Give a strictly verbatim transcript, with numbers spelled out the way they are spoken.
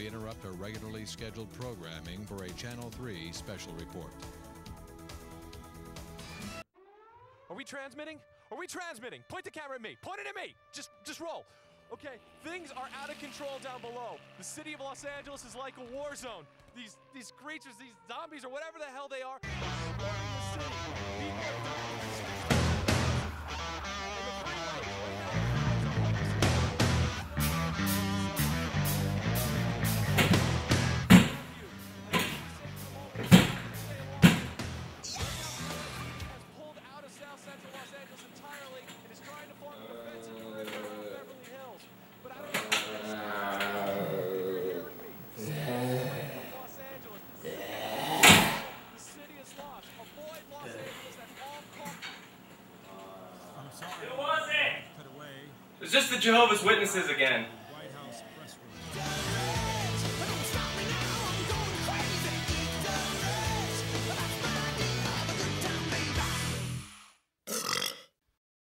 we interrupt our regularly scheduled programming for a Channel three special report. Are we transmitting? Are we transmitting? Point the camera at me. Point it at me. Just, just roll. Okay, things are out of control down below. The city of Los Angeles is like a war zone. These, these creatures, these zombies, or whatever the hell they are, are exploring the city. People are dying. It's just the Jehovah's Witnesses again.